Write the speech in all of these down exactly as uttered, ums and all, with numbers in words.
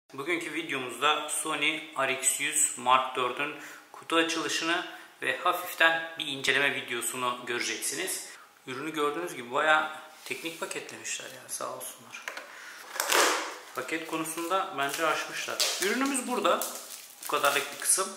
Bugünkü videomuzda Sony R X yüz Mark dört'ün kutu açılışını ve hafiften bir inceleme videosunu göreceksiniz. Ürünü gördüğünüz gibi bayağı teknik paketlemişler yani, sağ olsunlar. Paket konusunda bence aşmışlar. Ürünümüz burada. Bu kadarlık bir kısım.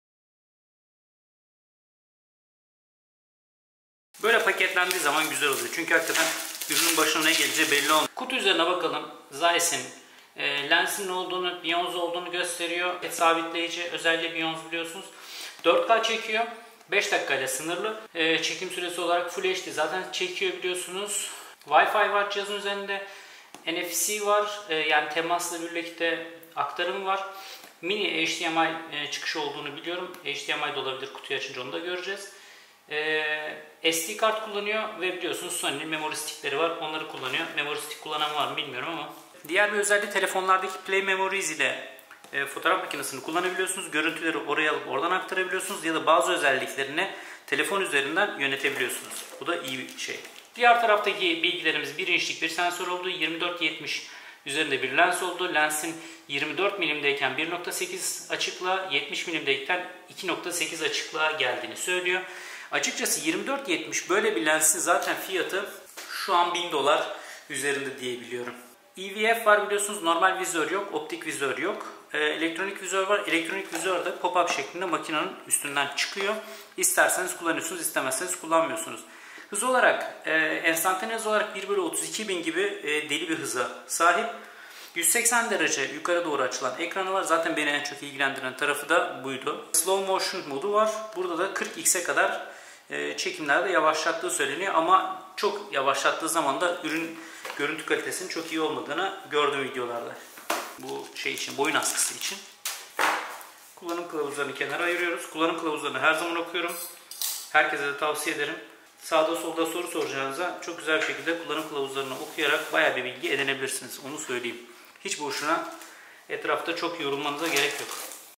Böyle paketlendiği zaman güzel oluyor. Çünkü hakikaten ürünün başına ne geleceği belli olmuyor. Kutu üzerine bakalım. Zeiss'in e, lensin ne olduğunu, Beyonz olduğunu gösteriyor. Et sabitleyici özelliği Beyonz biliyorsunuz. dört K çekiyor. beş dakikayla sınırlı. E, çekim süresi olarak Full H D zaten çekiyor biliyorsunuz. Wi-Fi var cihazın üzerinde. N F C var. E, yani temasla birlikte aktarım var. Mini H D M I çıkışı olduğunu biliyorum. H D M I de olabilir, kutuyu açınca onu da göreceğiz. Ee, S D kart kullanıyor ve biliyorsunuz Sony'nin memory stickleri var. Onları kullanıyor. Memory stick kullanan var mı bilmiyorum ama. Diğer bir özelliği, telefonlardaki Play Memories ile e, fotoğraf makinesini kullanabiliyorsunuz. Görüntüleri oraya alıp oradan aktarabiliyorsunuz ya da bazı özelliklerini telefon üzerinden yönetebiliyorsunuz. Bu da iyi bir şey. Diğer taraftaki bilgilerimiz bir inçlik bir sensör olduğu, yirmi dört yetmiş üzerinde bir lens oldu. Lensin yirmi dört milimdeyken bir nokta sekiz açıklığa, yetmiş milimdeyken iki nokta sekiz açıklığa geldiğini söylüyor. Açıkçası yirmi dört yetmiş böyle bir lensin zaten fiyatı şu an bin dolar üzerinde diyebiliyorum. E V F var biliyorsunuz, normal vizör yok, optik vizör yok. Ee, elektronik vizör var. Elektronik vizör de pop-up şeklinde makinenin üstünden çıkıyor. İsterseniz kullanıyorsunuz, istemezseniz kullanmıyorsunuz. Hız olarak, e, enstantane hız olarak bir bölü otuz iki bin gibi e, deli bir hıza sahip. yüz seksen derece yukarı doğru açılan ekranı var. Zaten beni en çok ilgilendiren tarafı da buydu. Slow motion modu var. Burada da kırk x'e kadar e, çekimlerde yavaşlattığı söyleniyor. Ama çok yavaşlattığı zaman da ürün görüntü kalitesinin çok iyi olmadığını gördüm videolarda. Bu şey için, boyun askısı için. Kullanım kılavuzlarını kenara ayırıyoruz. Kullanım kılavuzlarını her zaman okuyorum. Herkese de tavsiye ederim. Sağda solda soru soracağınıza çok güzel bir şekilde kullanım kılavuzlarını okuyarak bayağı bir bilgi edinebilirsiniz. Onu söyleyeyim. Hiç boşuna etrafta çok yorulmanıza gerek yok.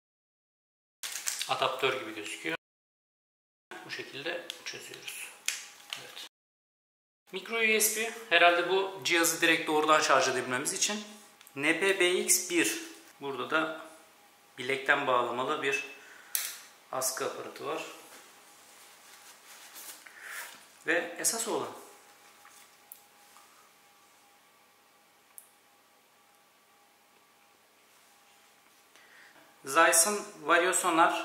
Adaptör gibi gözüküyor. Bu şekilde çözüyoruz. Evet. Micro U S B, herhalde bu cihazı direkt doğrudan şarj edebilmemiz için. N P B X bir. Burada da bilekten bağlamalı bir askı aparatı var. Ve esas olan Zeiss'in varyosonar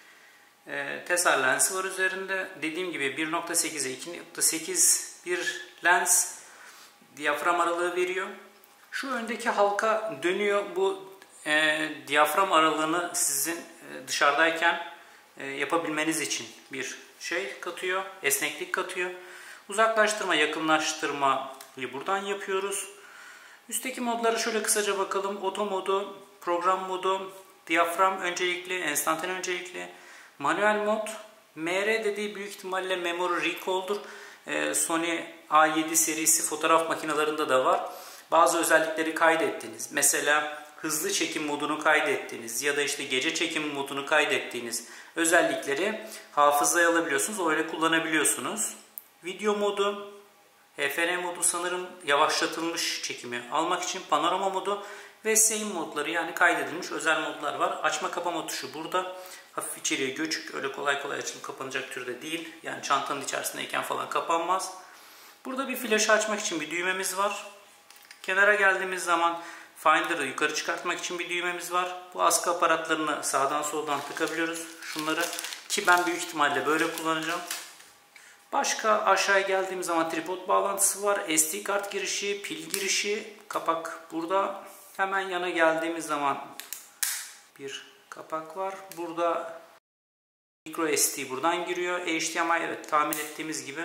e, Tessar lensi var üzerinde. Dediğim gibi bir nokta sekize iki nokta sekiz bir lens, diyafram aralığı veriyor. Şu öndeki halka dönüyor. Bu e, diyafram aralığını sizin e, dışarıdayken e, yapabilmeniz için bir şey katıyor, esneklik katıyor. Uzaklaştırma, yakınlaştırmayı buradan yapıyoruz. Üstteki modları şöyle kısaca bakalım. Oto modu, program modu, diyafram öncelikli, enstantane öncelikli, manuel mod, M R dediği büyük ihtimalle memory recall'dur. Ee, Sony A yedi serisi fotoğraf makinelerinde de var. Bazı özellikleri kaydettiniz. Mesela hızlı çekim modunu kaydettiğiniz ya da işte gece çekim modunu kaydettiğiniz özellikleri hafızaya alabiliyorsunuz. Öyle kullanabiliyorsunuz. Video modu, H F R modu sanırım yavaşlatılmış çekimi almak için, panorama modu ve save modları, yani kaydedilmiş özel modlar var. Açma kapama tuşu burada. Hafif içeriye göçük, öyle kolay kolay açılıp kapanacak türde değil. Yani çantanın içerisindeyken falan kapanmaz. Burada bir flaşı açmak için bir düğmemiz var. Kenara geldiğimiz zaman Finder'ı yukarı çıkartmak için bir düğmemiz var. Bu askı aparatlarını sağdan soldan tıkabiliyoruz. Şunları, ki ben büyük ihtimalle böyle kullanacağım. Başka aşağıya geldiğimiz zaman tripod bağlantısı var. S D kart girişi, pil girişi, kapak burada. Hemen yana geldiğimiz zaman bir kapak var. Burada micro S D buradan giriyor. H D M I, evet, tahmin ettiğimiz gibi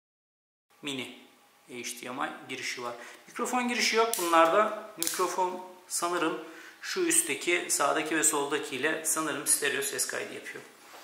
mini H D M I girişi var. Mikrofon girişi yok bunlarda. Mikrofon sanırım şu üstteki, sağdaki ve soldaki ile sanırım stereo ses kaydı yapıyor.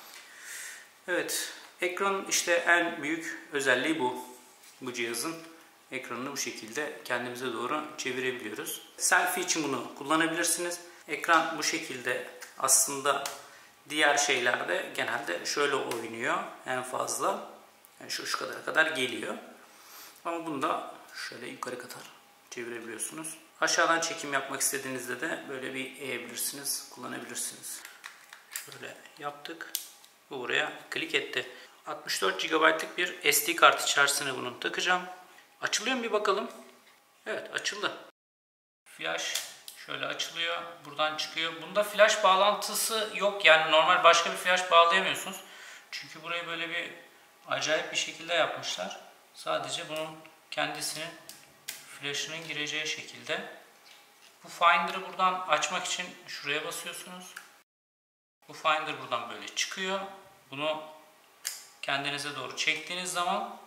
Evet. Ekranın işte en büyük özelliği bu. Bu cihazın ekranını bu şekilde kendimize doğru çevirebiliyoruz. Selfie için bunu kullanabilirsiniz. Ekran bu şekilde aslında diğer şeylerde genelde şöyle oynuyor en fazla. Yani şu şu kadar kadar geliyor. Ama bunu da şöyle yukarı kadar çevirebiliyorsunuz. Aşağıdan çekim yapmak istediğinizde de böyle bir eğebilirsiniz, kullanabilirsiniz. Şöyle yaptık. Bu buraya klik etti. altmış dört gigabaytlık bir S D kart içerisine bunu takacağım. Açılıyor mu bir bakalım. Evet, açıldı. Flash şöyle açılıyor. Buradan çıkıyor. Bunda flash bağlantısı yok. Yani normal başka bir flash bağlayamıyorsunuz. Çünkü burayı böyle bir acayip bir şekilde yapmışlar. Sadece bunun kendisinin flash'ının gireceği şekilde. Bu Finder'ı buradan açmak için şuraya basıyorsunuz. Bu Finder buradan böyle çıkıyor. Bunu kendinize doğru çektiğiniz zaman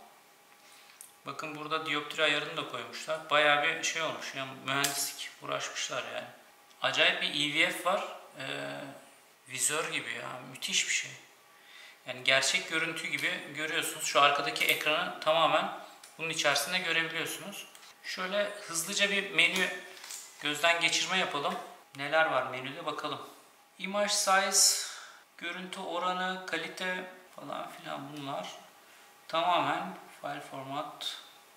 bakın burada dioptri ayarını da koymuşlar. Bayağı bir şey olmuş. Yani mühendislik uğraşmışlar yani. Acayip bir E V F var. Ee, vizör gibi ya. Müthiş bir şey. Yani gerçek görüntü gibi görüyorsunuz. Şu arkadaki ekranı tamamen bunun içerisinde görebiliyorsunuz. Şöyle hızlıca bir menü gözden geçirme yapalım. Neler var menüde bakalım. Image size, görüntü oranı, kalite falan filan bunlar. Tamamen file format,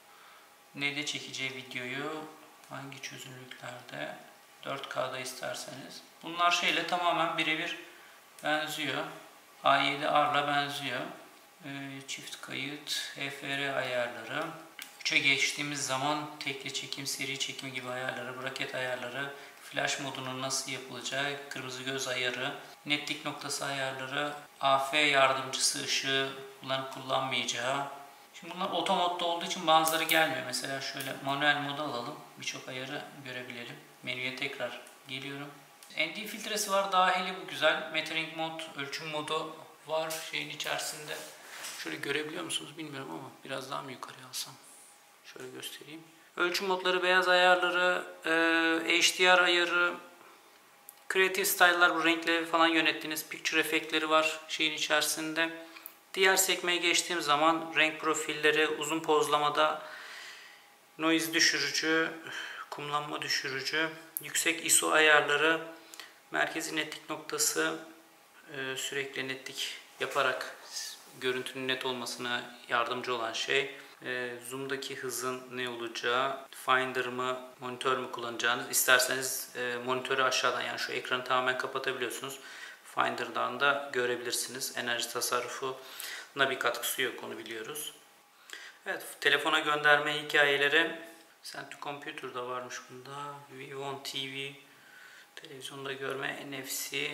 neyde çekeceği videoyu, hangi çözünürlüklerde, dört K'da isterseniz. Bunlar şeyle tamamen birebir benziyor. A yedi R'la benziyor. Ee, çift kayıt, H F R ayarları. üçe geçtiğimiz zaman tekli çekim, seri çekimi gibi ayarları, braket ayarları, flash modunun nasıl yapılacağı, kırmızı göz ayarı, netlik noktası ayarları, A F yardımcısı ışığı kullanıp kullanmayacağı. Şimdi bunlar oto modda olduğu için bazıları gelmiyor. Mesela şöyle manuel modu alalım. Birçok ayarı görebilelim. Menüye tekrar geliyorum. N D filtresi var. Dahili bu güzel. Metering mod, ölçüm modu var şeyin içerisinde. Şöyle görebiliyor musunuz bilmiyorum ama biraz daha mı yukarıya alsam? Şöyle göstereyim. Ölçüm modları, beyaz ayarları, H D R ayarı, Creative Style'lar, bu renkleri falan yönettiğiniz picture efektleri var şeyin içerisinde. Diğer sekmeye geçtiğim zaman renk profilleri, uzun pozlamada noise düşürücü, kumlanma düşürücü, yüksek I S O ayarları, merkezi netlik noktası, sürekli netlik yaparak görüntünün net olmasına yardımcı olan şey. Zoom'daki hızın ne olacağı, Finder mı, monitör mü kullanacağınız. İsterseniz monitörü aşağıdan, yani şu ekranı tamamen kapatabiliyorsunuz. Finder'dan da görebilirsiniz. Enerji tasarrufuna bir katkısı yok, onu biliyoruz. Evet, telefona gönderme hikayeleri. Send to Computer'da varmış bunda. Vivon T V, televizyonda görme, N F C.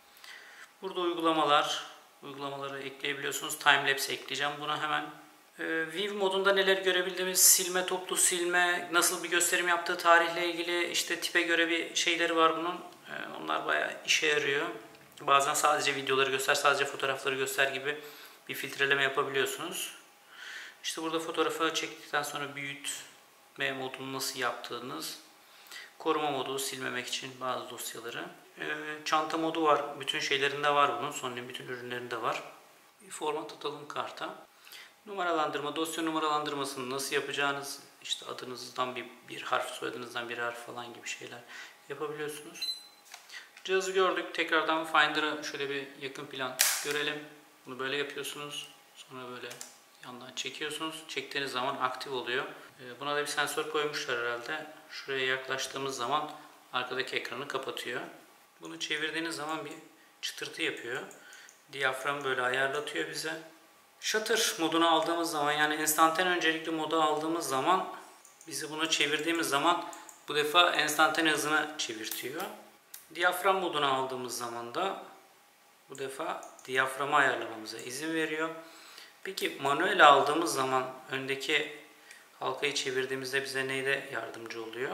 Burada uygulamalar, uygulamaları ekleyebiliyorsunuz. Timelapse ekleyeceğim buna hemen. Viv modunda neler görebildiğimiz, silme, toplu silme, nasıl bir gösterim yaptığı tarihle ilgili, işte tipe göre bir şeyleri var bunun. Onlar bayağı işe yarıyor. Bazen sadece videoları göster, sadece fotoğrafları göster gibi bir filtreleme yapabiliyorsunuz. İşte burada fotoğrafı çektikten sonra büyütme modunu nasıl yaptığınız. Koruma modu, silmemek için bazı dosyaları. Çanta modu var. Bütün şeylerinde var bunun. Sony'nin bütün ürünlerinde var. Bir format atalım karta. Numaralandırma, dosya numaralandırmasını nasıl yapacağınız, işte adınızdan bir, bir harf, soyadınızdan bir harf falan gibi şeyler yapabiliyorsunuz. Cihazı gördük. Tekrardan Finder'a şöyle bir yakın plan görelim. Bunu böyle yapıyorsunuz. Sonra böyle yandan çekiyorsunuz. Çektiğiniz zaman aktif oluyor. Buna da bir sensör koymuşlar herhalde. Şuraya yaklaştığımız zaman arkadaki ekranı kapatıyor. Bunu çevirdiğiniz zaman bir çıtırtı yapıyor. Diyaframı böyle ayarlatıyor bize. Shutter modunu aldığımız zaman, yani enstantane öncelikli modu aldığımız zaman bizi bunu çevirdiğimiz zaman bu defa enstantane hızına çevirtiyor. Diyafram modunu aldığımız zaman da bu defa diyaframı ayarlamamıza izin veriyor. Peki manuel aldığımız zaman öndeki halkayı çevirdiğimizde bize neyde yardımcı oluyor?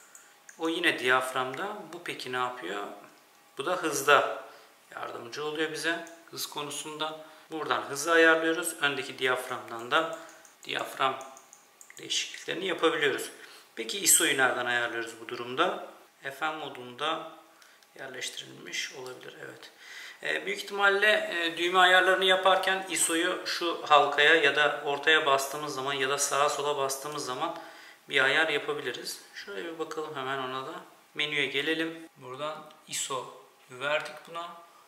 O yine diyaframda. Bu peki ne yapıyor? Bu da hızda yardımcı oluyor bize. Hız konusunda. Buradan hızı ayarlıyoruz. Öndeki diyaframdan da diyafram değişikliklerini yapabiliyoruz. Peki I S O'yu nereden ayarlıyoruz bu durumda? F M modunda yerleştirilmiş olabilir. Evet. E, büyük ihtimalle e, düğme ayarlarını yaparken I S O'yu şu halkaya ya da ortaya bastığımız zaman ya da sağa sola bastığımız zaman bir ayar yapabiliriz. Şöyle bir bakalım hemen ona da. Menüye gelelim. Buradan I S O verdik buna.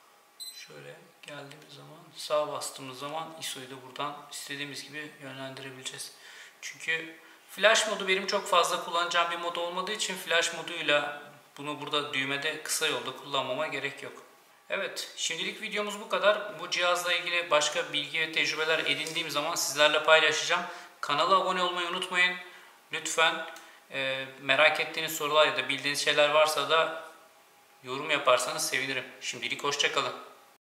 Şöyle geldiğimiz zaman, sağa bastığımız zaman I S O'yu da buradan istediğimiz gibi yönlendirebileceğiz. Çünkü Flash modu benim çok fazla kullanacağım bir mod olmadığı için flash moduyla bunu burada düğmede kısa yolda kullanmama gerek yok. Evet, şimdilik videomuz bu kadar. Bu cihazla ilgili başka bilgi ve tecrübeler edindiğim zaman sizlerle paylaşacağım. Kanala abone olmayı unutmayın. Lütfen e, merak ettiğiniz sorular ya da bildiğiniz şeyler varsa da yorum yaparsanız sevinirim. Şimdilik hoşça kalın.